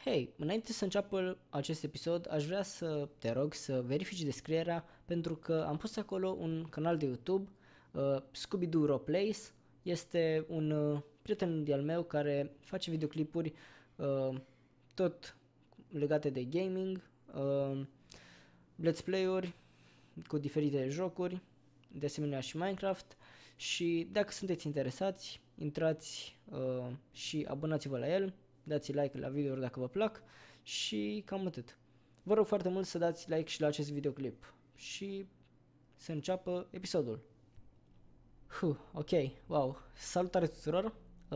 Hei, înainte să înceapă acest episod, aș vrea să te rog să verifici descrierea pentru că am pus acolo un canal de YouTube, Scooby-Doo Roleplays. Este un prieten de-al meu care face videoclipuri tot legate de gaming, let's play-uri cu diferite jocuri, de asemenea și Minecraft. Și dacă sunteți interesați, intrați și abonați-vă la el, dați like la video dacă vă plac și cam atât. Vă rog foarte mult să dați like și la acest videoclip și să înceapă episodul. Ok, wow, salutare tuturor!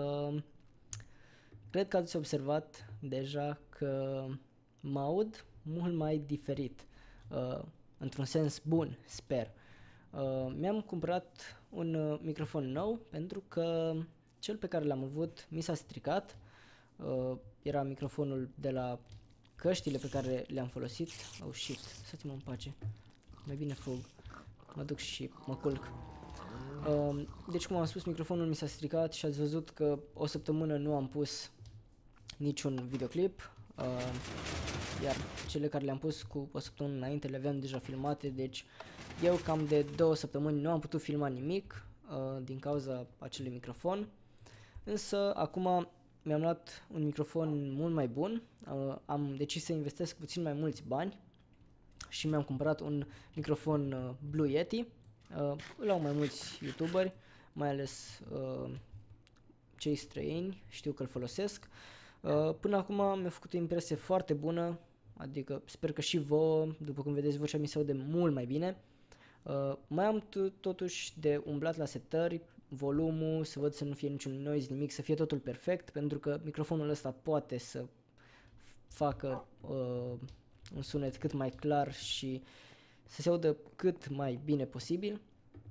Cred că ați observat deja că mă aud mult mai diferit, într-un sens bun, sper. Mi-am cumpărat un microfon nou pentru că cel pe care l-am avut mi s-a stricat. Era microfonul de la căștile pe care le-am folosit. Oh shit, lăsați-mă în pace. Mai bine fug. Mă duc și mă culc. Deci cum am spus, microfonul mi s-a stricat și ați văzut că o săptămână nu am pus niciun videoclip. Iar cele care le-am pus cu o săptămână înainte le aveam deja filmate, deci eu cam de 2 săptămâni nu am putut filma nimic din cauza acelui microfon. Însă acum mi-am luat un microfon mult mai bun, am decis să investesc puțin mai mulți bani și mi-am cumpărat un microfon Blue Yeti. Îl au mai mulți youtuberi, mai ales cei străini, știu că îl folosesc. Până acum mi-a făcut o impresie foarte bună, adică sper că și vouă, după cum vedeți, vocea mi se aude mult mai bine. Mai am totuși de umblat la setări, volumul, să văd să nu fie niciun noise, nimic, să fie totul perfect, pentru că microfonul ăsta poate să facă un sunet cât mai clar și să se audă cât mai bine posibil.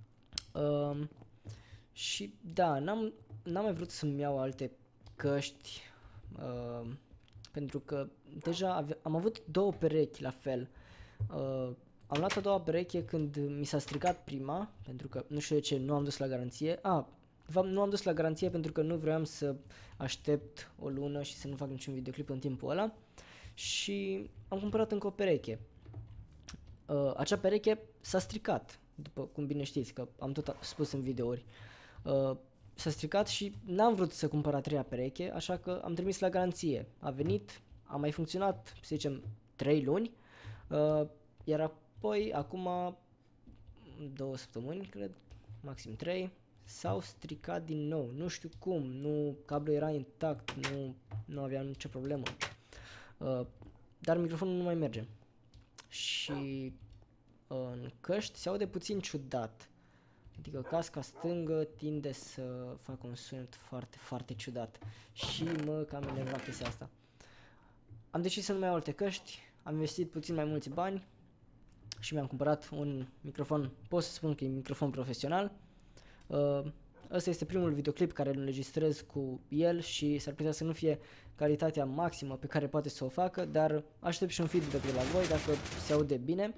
Și da, n-am mai vrut să-mi iau alte căști, pentru că deja am avut două perechi la fel. Am luat a doua pereche când mi s-a stricat prima, pentru că nu știu de ce nu am dus la garanție. De fapt nu am dus la garanție pentru că nu vreau să aștept o lună și să nu fac niciun videoclip în timpul ăla. Și am cumpărat încă o pereche. Acea pereche s-a stricat, după cum bine știți, că am tot spus în videouri. S-a stricat și n-am vrut să cumpăr a treia pereche, așa că am trimis la garanție. A venit, a mai funcționat, să zicem, 3 luni, iar apoi, acum 2 săptămâni, cred, maxim 3, s-au stricat din nou. Nu știu cum, cablul era intact, nu aveam nicio problemă. Dar microfonul nu mai merge. Și în căști se aude puțin ciudat. Adică casca stângă tinde să facă un sunet foarte, foarte ciudat. Și mă cam enerva chestia asta. Am decis să nu mai iau alte căști, am investit puțin mai mulți bani și mi-am cumpărat un microfon, pot să spun că e un microfon profesional. Ăsta este primul videoclip care îl înregistrez cu el și s-ar putea să nu fie calitatea maximă pe care poate să o facă, dar aștept și un feedback de la voi dacă se aude bine.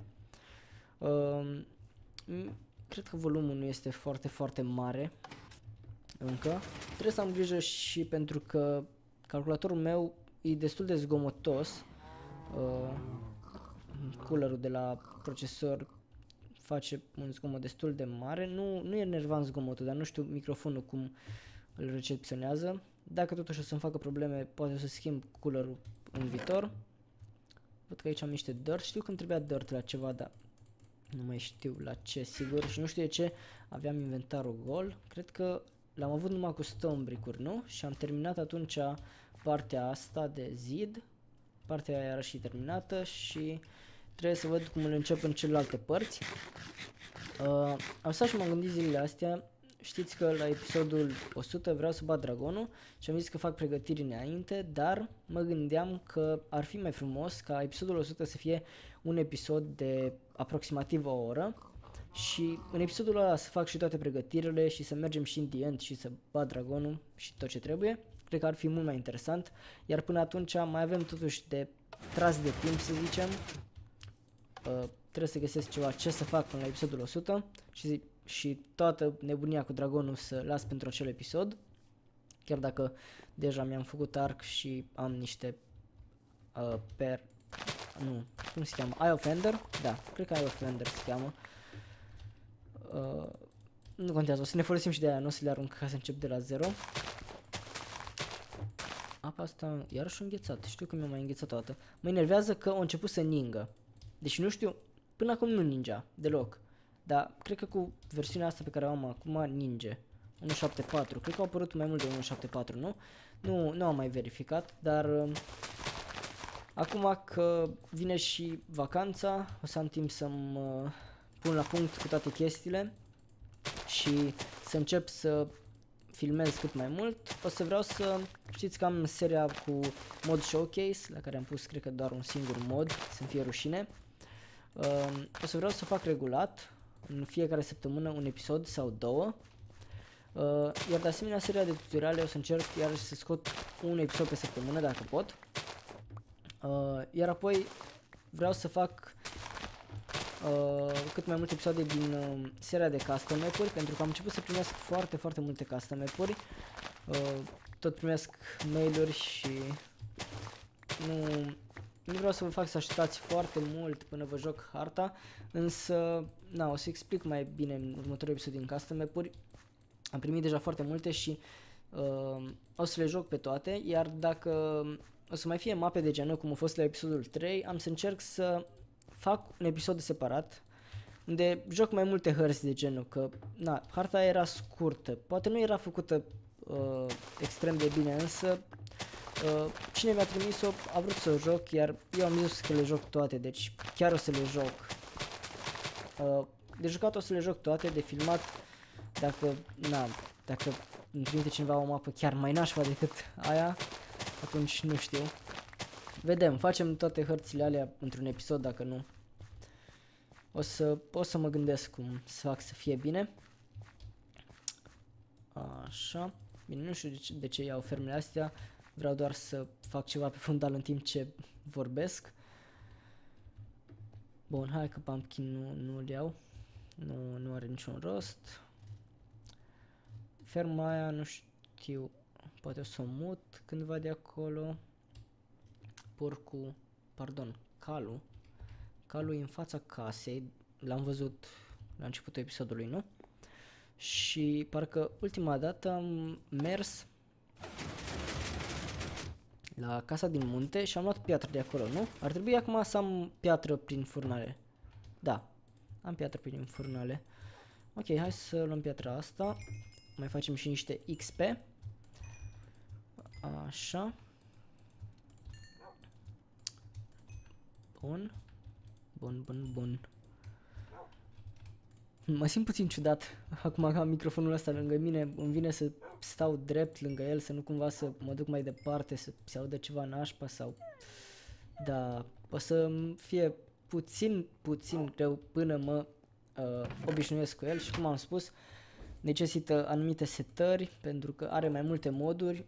Cred că volumul nu este foarte, foarte mare încă. Trebuie să am grijă și pentru că calculatorul meu e destul de zgomotos. Coolerul de la procesor face un zgomot destul de mare. Nu e enervant zgomotul, dar nu știu microfonul cum îl recepționează. Dacă totuși o să-mi facă probleme, poate o să schimb coolerul în viitor. Văd că aici am niște dirt. Știu că îmi trebuia dirt la ceva, dar nu mai știu la ce, sigur. Și nu știu de ce aveam inventarul gol. Cred că l-am avut numai cu stone brick-uri, nu? Și am terminat atunci partea asta de zid. Partea aia era și terminată și trebuie să văd cum îl încep în celelalte părți. Am stat și m-am gândit zilele astea. Știți că la episodul 100 vreau să bat dragonul și am zis că fac pregătiri înainte, dar mă gândeam că ar fi mai frumos ca episodul 100 să fie un episod de aproximativ o oră și în episodul ăla să fac și toate pregătirile și să mergem și în the end și să bat dragonul și tot ce trebuie. Cred că ar fi mult mai interesant, iar până atunci mai avem totuși de tras de timp, să zicem. Trebuie să găsesc ceva ce să fac până la episodul 100 și toată nebunia cu dragonul să las pentru acel episod. Chiar dacă deja mi-am făcut arc și am niște nu, cum se cheamă? Eye of Ender? Da, cred că Eye of Ender se cheamă. Nu contează, o să ne folosim și de aia, nu o să le arunc ca să încep de la 0. Apa asta iarăși înghețat, știu că mi-a mai înghețat o dată. Mă enervează că a început să ningă. Deci nu știu, până acum nu ningea deloc. Dar cred că cu versiunea asta pe care o am acum ninge. 1.7.4, cred că au apărut mai mult de 1.7.4, nu? Nu am mai verificat, dar acum că vine și vacanța, o să am timp să-mi pun la punct cu toate chestiile și să încep să filmez cât mai mult. O să vreau să știți că am seria cu mod showcase, la care am pus cred că doar un singur mod, să-mi fie rușine. O să vreau să fac regulat, în fiecare săptămână un episod sau 2. Iar de asemenea seria de tutoriale o să încerc iar să scot un episod pe săptămână dacă pot. Iar apoi vreau să fac cât mai multe episoade din seria de custom map-uri, pentru că am început să primesc foarte multe custom map-uri. Tot primesc mail-uri și nu vreau să vă fac să așteptați foarte mult până vă joc harta, însă o să explic mai bine în următorul episod din custom map-uri. Am primit deja foarte multe și o să le joc pe toate, iar dacă o să mai fie mape de genul cum a fost la episodul 3, am să încerc să fac un episod separat unde joc mai multe hărți de genul, că harta era scurtă, poate nu era făcută extrem de bine, însă cine mi-a trimis-o a vrut să o joc, iar eu am zis că le joc toate, deci chiar o să le joc. De jucat o să le joc toate, de filmat, dacă îmi trimite cineva o mapă chiar mai nașpa decât aia, atunci nu știu. Vedem, facem toate hărțile alea într-un episod, dacă nu. O să mă gândesc cum să fac să fie bine. Așa. Bine, nu știu de ce iau fermele astea. Vreau doar să fac ceva pe fundal în timp ce vorbesc. Bun, hai că pumpkin nu-l iau. Nu are niciun rost. Ferma aia nu știu. Poate o să o mut cândva de acolo. Calul. Calul e în fața casei. L-am văzut la începutul episodului, nu? Și parcă ultima dată am mers la casa din munte și am luat piatră de acolo, nu? Ar trebui acum să am piatră prin furnale. Da, am piatră prin furnale. Ok, hai să luăm piatra asta. Mai facem și niște XP. Așa. Bun. Mă simt puțin ciudat acum că am microfonul ăsta lângă mine, îmi vine să stau drept lângă el, să nu cumva să mă duc mai departe, să se audă ceva nașpa sau... Da, o să fie puțin greu până mă obișnuiesc cu el și cum am spus, necesită anumite setări pentru că are mai multe moduri,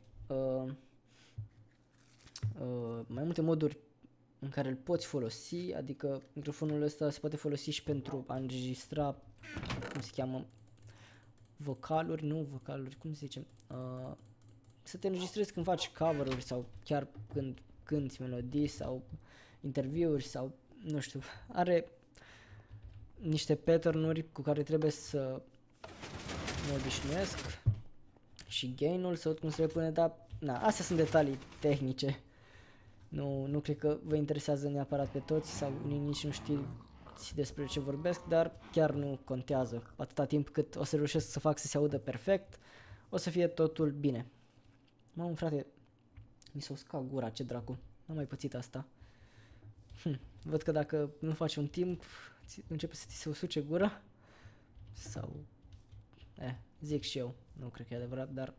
în care îl poți folosi, adică microfonul ăsta se poate folosi și pentru a înregistra, cum se cheamă, vocaluri, cum se zice, să te înregistrezi când faci cover-uri sau chiar când cânti melodii sau interviuri sau, nu știu, are niște pattern-uri cu care trebuie să mă obișnuiesc și gain-ul, să văd cum se le pune, dar, astea sunt detalii tehnice. Nu cred că vă interesează neapărat pe toți sau unii nici nu știți despre ce vorbesc, dar chiar nu contează. Atâta timp cât o să reușesc să fac să se audă perfect, o să fie totul bine. Mamă, frate, mi s-a uscat gura, ce dracu. N-am mai pățit asta. Văd că dacă nu faci un timp, începe să ți se usuce gura. Sau... zic și eu. Nu cred că e adevărat, dar...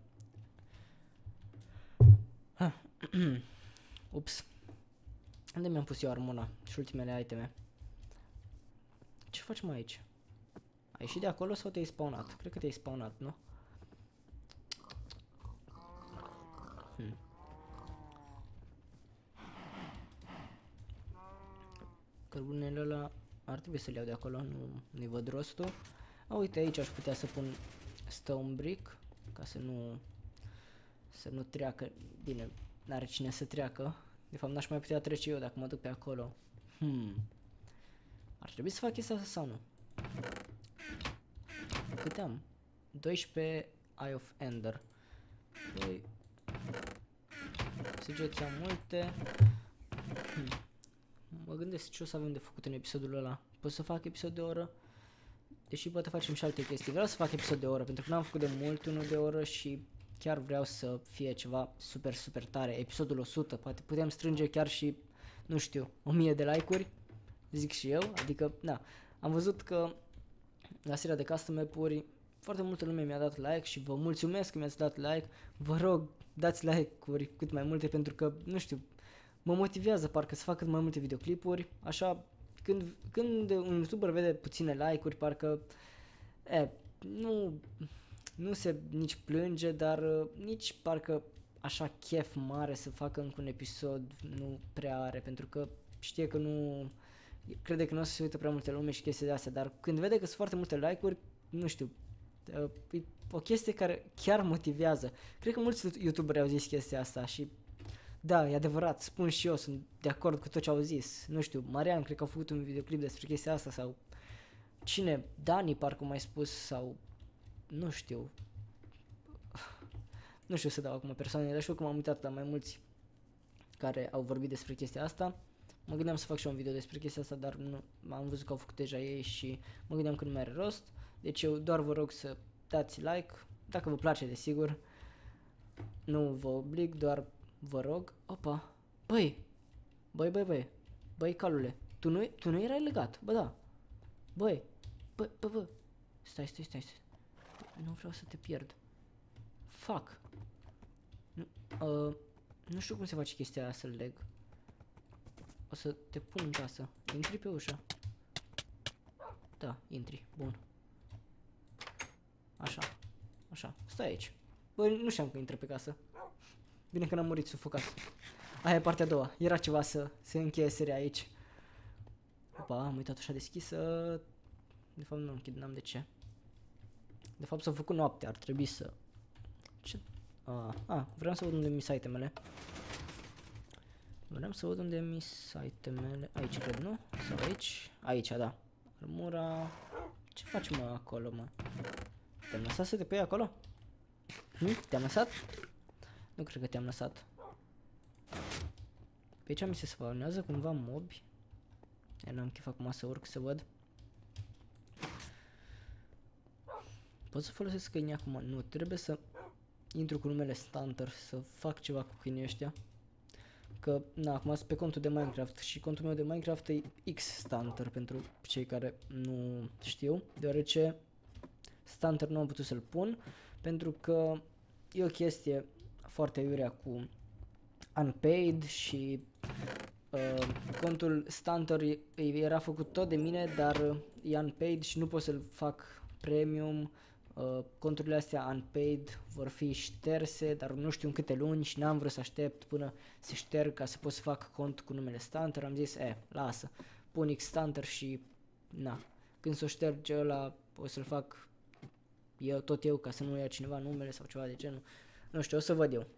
Ups. Unde mi-am pus eu armona și ultimele iteme? Ce facem aici? Ai ieșit de acolo sau te-ai spawnat? Cred că te-ai spawnat, nu? Cărbunele ăla ar trebui să le iau de acolo, nu-i văd rostul. Uite, aici aș putea să pun stone brick, ca să nu treacă. Bine, n-are cine să treacă De fapt, n-aș mai putea trece eu dacă mă duc pe acolo. Ar trebui să fac chestia asta sau nu? Câte am? 12 Eye of Ender. Păi... Săgeți am multe. Mă gândesc ce o să avem de făcut în episodul ăla. Pot să fac episod de oră? Deși poate facem și alte chestii. Vreau să fac episod de oră, pentru că n-am făcut de mult unul de oră și chiar vreau să fie ceva super, super tare. Episodul 100, poate putem strânge chiar și, nu știu, 1000 de like-uri, zic și eu. Adică, na, am văzut că la seria de custom map-uri foarte multă lume mi-a dat like și vă mulțumesc că mi-ați dat like. Vă rog, dați like-uri cât mai multe pentru că, nu știu, mă motivează parcă să fac cât mai multe videoclipuri, așa, când un YouTuber vede puține like-uri, parcă, nu se nici plânge, dar nici parcă așa chef mare să facă încă un episod nu prea are, pentru că știe că nu, crede că nu o să se uită prea multe lume și chestii de astea, dar când vede că sunt foarte multe like-uri, nu știu, e o chestie care chiar motivează. Cred că mulți YouTuberi au zis chestia asta și da, e adevărat, spun și eu, sunt de acord cu tot ce au zis. Nu știu, Marian cred că a făcut un videoclip despre chestia asta sau cine, Dani parcă mai spus sau nu știu. Nu știu să dau acum persoane, dar știu că m-am uitat la mai mulți care au vorbit despre chestia asta. Mă gândeam să fac și un video despre chestia asta, dar nu, am văzut că au făcut deja ei și mă gândeam că nu mai are rost. Deci eu doar vă rog să dați like, dacă vă place desigur. Nu vă oblig, doar vă rog. Opa, băi, calule, tu nu erai legat, bă da. Băi, bă, stai. Nu vreau să te pierd. Fuck. Nu știu cum se face chestia aia să-l leg. O să te pun în casă. Intri pe ușă. Da, intri. Bun. Așa. Stai aici. Bă, nu știam că intră pe casă. Bine că n-am murit sufocat. Aia e partea a doua. Era ceva să se încheie seria aici. Opa, am uitat ușa deschisă. De fapt nu închid, n-am de ce. De fapt s-a făcut noapte, ar trebui să... Ce? Vreau să văd unde mi sunt itemele. Aici cred, nu? Sau aici? Aici, da. Armura... Ce faci mă acolo, mă? Te-am lăsat să te pui acolo? Te-am lăsat? Nu cred că te-am lăsat. Pe aici mi se spawnează cumva mobi. N-am chef acum să urc să văd. Pot să folosesc câinii acum? Nu, trebuie să intru cu numele Stunter să fac ceva cu câinii ăștia. Că, acum sunt pe contul de Minecraft și contul meu de Minecraft e X-Stunter pentru cei care nu știu, deoarece Stunter nu am putut să-l pun pentru că e o chestie foarte iurea cu Unpaid și contul Stunter era făcut tot de mine, dar e Unpaid și nu pot să-l fac premium. Conturile astea Unpaid vor fi șterse, dar nu știu în câte luni și n-am vrut să aștept până se șterg ca să pot să fac cont cu numele Stunter. Am zis, lasă, pun X-Stunter și când s-o șterge ăla o să-l fac eu ca să nu ia cineva numele sau ceva de genul. Nu știu, o să văd eu.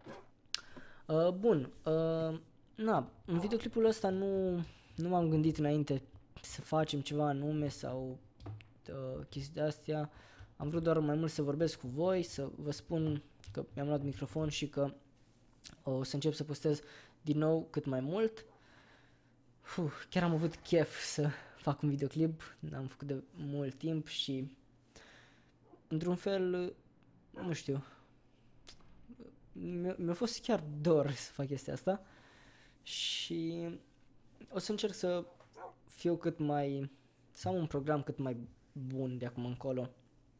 Bun, în videoclipul ăsta nu m-am gândit înainte să facem ceva anume sau chestii de astea. Am vrut doar mai mult să vorbesc cu voi, să vă spun că mi-am luat microfon și că o să încep să postez din nou cât mai mult. Chiar am avut chef să fac un videoclip, n-am făcut de mult timp și într-un fel, nu știu, mi-a fost chiar dor să fac chestia asta și o să încerc să am un program cât mai bun de acum încolo.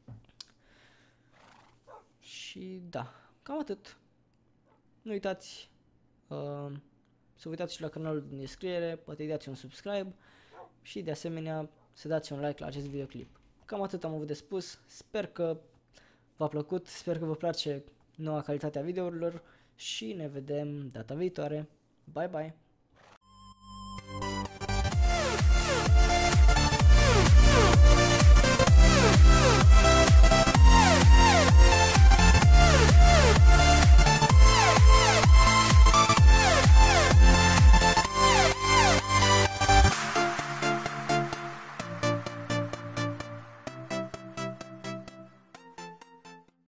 Și da, cam atât. Nu uitați să vă uitați și la canalul din descriere, poate îi dați un subscribe și de asemenea să dați un like la acest videoclip. Cam atât am avut de spus, sper că v-a plăcut, sper că vă place noua calitate a videourilor și ne vedem data viitoare. Bye bye!